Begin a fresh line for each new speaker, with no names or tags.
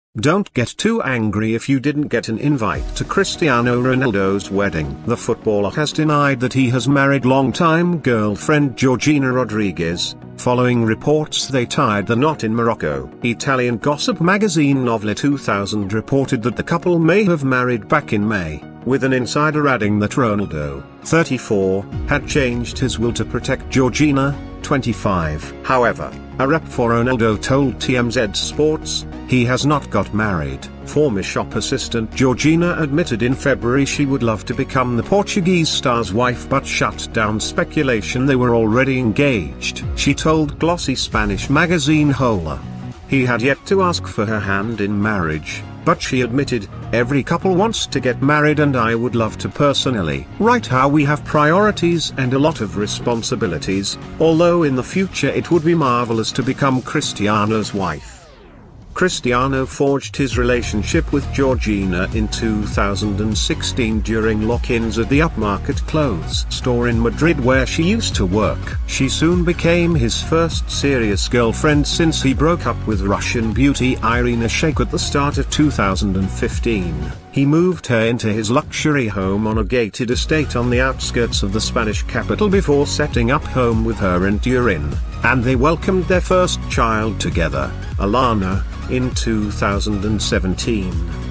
Don't get too angry if you didn't get an invite to Cristiano Ronaldo's wedding. The footballer has denied that he has married longtime girlfriend Georgina Rodriguez, following reports they tied the knot in Morocco. Italian gossip magazine Novella 2000 reported that the couple may have married back in May, with an insider adding that Ronaldo, 34, had changed his will to protect Georgina, 25. However, a rep for Ronaldo told TMZ Sports, he has not got married. Former shop assistant Georgina admitted in February she would love to become the Portuguese star's wife but shut down speculation they were already engaged. She told glossy Spanish magazine Hola. He had yet to ask for her hand in marriage, but she admitted, every couple wants to get married and I would love to personally. Right, how we have priorities and a lot of responsibilities, although in the future it would be marvelous to become Cristiano's wife. Cristiano forged his relationship with Georgina in 2016 during lock-ins at the upmarket clothes store in Madrid where she used to work. She soon became his first serious girlfriend since he broke up with Russian beauty Irina Shayk at the start of 2015. He moved her into his luxury home on a gated estate on the outskirts of the Spanish capital before setting up home with her in Turin, and they welcomed their first child together, Alana, in 2017.